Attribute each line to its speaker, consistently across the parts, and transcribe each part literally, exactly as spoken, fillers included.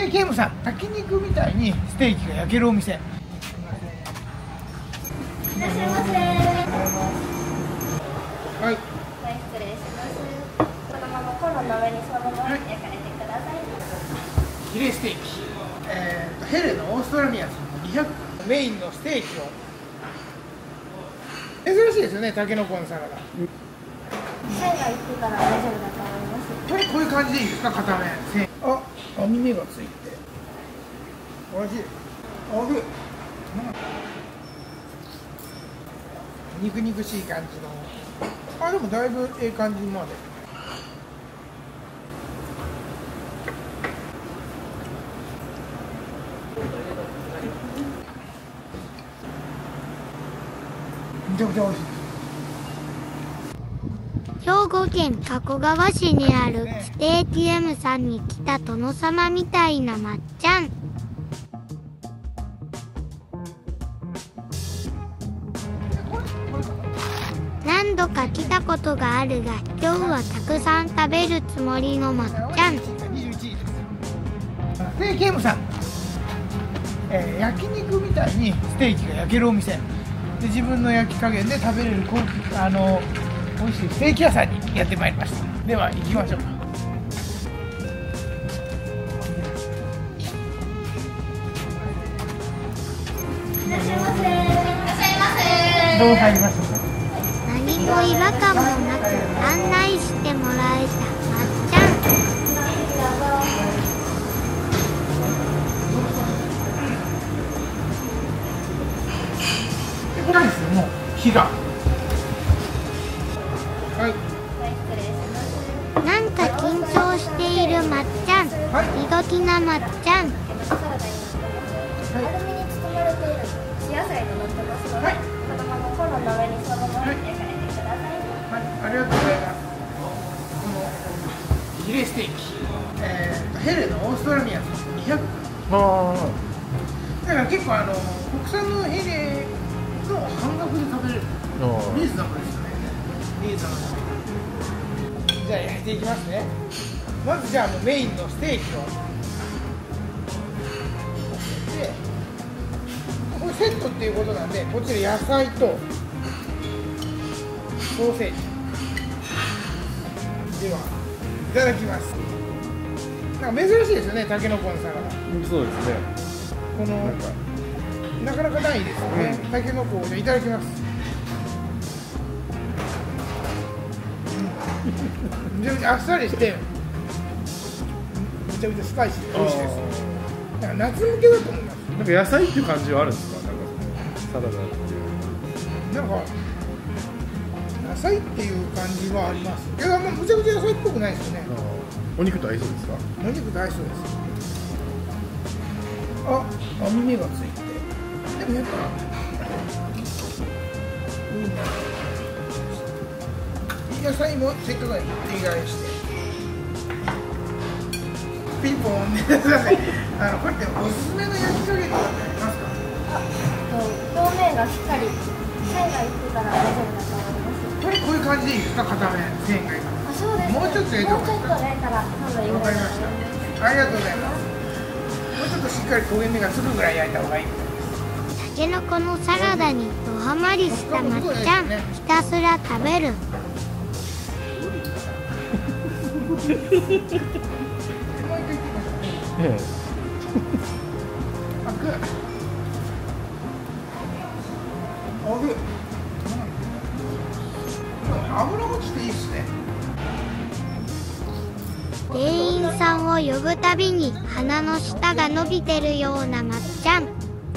Speaker 1: イケムさん、焼肉みたいにステーキが焼けるお店。い
Speaker 2: らっしゃいませ。
Speaker 1: はい。
Speaker 2: はい、失礼します。このままコンロの上にそのまま焼かれてください。
Speaker 1: ヒレステーキ、えーと、ヘレのオーストラリアンさんのにひゃくメインのステーキを。珍しいですよね、タケノコのサラダ。
Speaker 2: 線が行ってたら大丈夫だと思います。
Speaker 1: これこういう感じでいいですか、片面。あ、網目がついて。おいしい。おいしい。肉肉しい感じの。あ、でもだいぶええ感じまで。めちゃくちゃ美味しい。
Speaker 3: 兵庫県加古川市にあるステーキ エム さんに来た殿様みたいなまっちゃん。何度か来たことがあるが、今日はたくさん食べるつもりのまっちゃん。
Speaker 1: ステーキ エム さん、えー、焼肉みたいにステーキが焼けるお店で、自分の焼き加減で食べれる高級あの美味しいステーキ屋さんにやってまいりました。では行きましょうか。
Speaker 2: いらっしゃいませ。いらっしゃいませ。
Speaker 1: どう入りましたか。
Speaker 3: 何も違和感もなく案内してもらえたまっちゃん。
Speaker 1: これですよ、もう火が。はい。
Speaker 3: なんか緊張しているまっちゃん。
Speaker 1: はい。
Speaker 3: 時々なまっちゃん。
Speaker 2: サラダになってます。アルミに包まれている野菜となってますので、
Speaker 1: はい、
Speaker 2: このままコンロの上にそのまま焼かれてください。
Speaker 1: はい、ありがとうございます。このヒレステーキ、えー、ヘレのオーストラリアンさんにひゃく。ああ。だから結構あの国産のヘレの半額で食べれる。リーズナブルですよね。リーズナブル。じゃあ焼いていきますね。まずじゃあもうメインのステーキを。で、これセットっていうことなんで、こっちで野菜とソーセージ。では、いただきます。なんか珍しいですよね、タケノコのサラダ。
Speaker 4: そうですね。
Speaker 1: この
Speaker 4: なんか
Speaker 1: なかなかないですよね。タケノコをいただきます。めちゃめちゃあっさりして、めちゃめちゃスパイシーで美味しいです。なんか夏向けだと思います。
Speaker 4: なんか野菜っていう感じはあるんですか。なんかサラダっていう。
Speaker 1: なんか野菜っていう感じはあります。いや、もうむちゃくちゃ野菜っぽくないですよね。
Speaker 4: お肉と合いそうですか。
Speaker 1: お肉と合いそうです。あ、網目がついて。でもやっぱウインナー野菜もせっかくなんで意外してピンポンね。すいません、あのこれっておすすめの焼き加減とかってありますか。
Speaker 2: 表面がしっかり線が行ってたら大丈夫だと思います。
Speaker 1: これこういう感じでいいですか。片面線がいい。
Speaker 2: あ、そうですね。
Speaker 1: もうちょっと焼いて
Speaker 2: もうちょっと焼いたら多分いい
Speaker 1: わかりました。ありがとうございます。もうちょっとしっかり焦げ目がつくぐらい焼いた方がいいみたいです。
Speaker 3: たけのこのサラダにドハマりしたまっちゃん。ひたすら食べる。
Speaker 1: もう一回行きましょう。
Speaker 4: ええ。
Speaker 1: あ、く。あぐ。油落ちていいですね。
Speaker 3: 店員さんを呼ぶたびに鼻の下が伸びてるようなまっちゃん。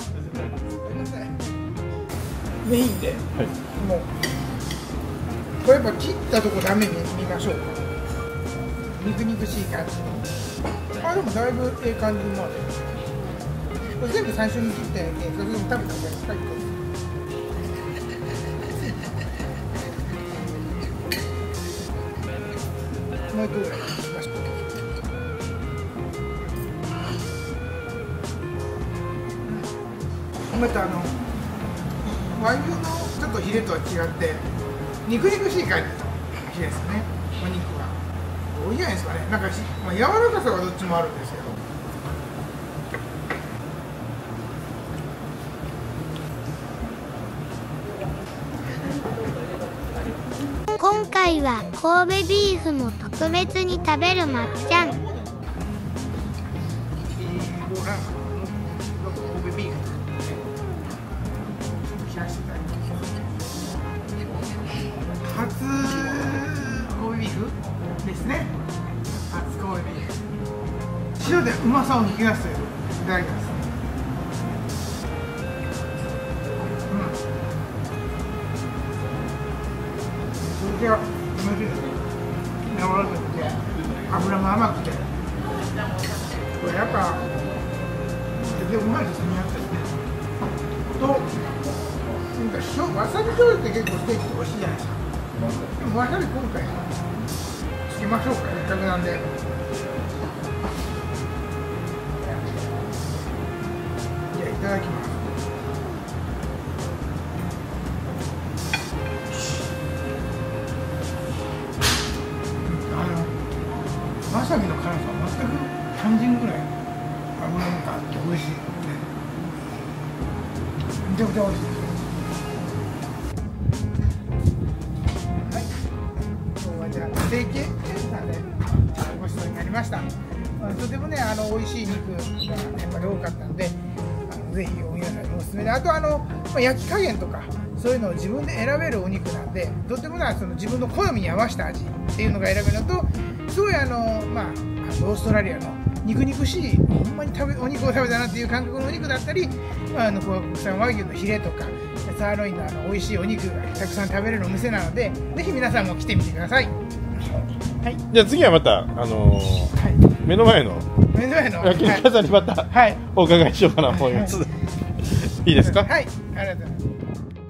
Speaker 1: メインで、はい、もうこれやっぱ切ったとこダメに見ましょうか。肉肉しい感じ。あ、でもだいぶええ感じまで。これ全部最初に切ったやんけ、それでも食べた方がいいですか。もう一個ぐらい切りましょう。またあの和牛のちょっとヒレとは違って肉肉しい感じのヒレですね。お肉がどういいじゃないですかね。なんかし、まあ、柔らかさはどっちもあるんですけど、
Speaker 3: 回は神戸ビーフも特別に食べるまっちゃん。
Speaker 1: えー、ご飯神戸ビーフ切らせていただきます初神戸ビーフですね。初神戸ビーフ塩でうまさを引き出すといういただきます。うん、それが気持ちいいです。柔らかくて油が甘くてこれやっぱ全然うまいですね。やっぱりねとなんか塩わさび醤油って結構ステーキって美味しいじゃないですか。でもわさび今回つけましょうか。せっかくなんで。じゃあいただきます。わさびの辛さは全く感じんぐらい油があって美味しい。めちゃくちゃ美味しいです。はい、今日はじゃあステーキさんでごちそうになりました。とてもねあの美味しい肉がやっぱり多かったので、あのぜひ皆さんにおすすめで、あとあの、まあ、焼き加減とかそういうのを自分で選べるお肉なんで、とてもなその自分の好みに合わせた味っていうのが選べるのと、すごいあのまあオーストラリアの肉肉しいほんまに食べお肉を食べたなっていう感覚のお肉だったり、まあ、あの国産和牛のヒレとかサーロインのあの美味しいお肉がたくさん食べれるお店なので、ぜひ皆さんも来てみてください。はい、
Speaker 5: じゃあ次はまた、あのーはい、目の前の
Speaker 1: 目の前の
Speaker 5: 焼肉屋さんにまた、はい、お伺いしようかなと思います。はい、いいですか？
Speaker 1: はい、ありがとうございます。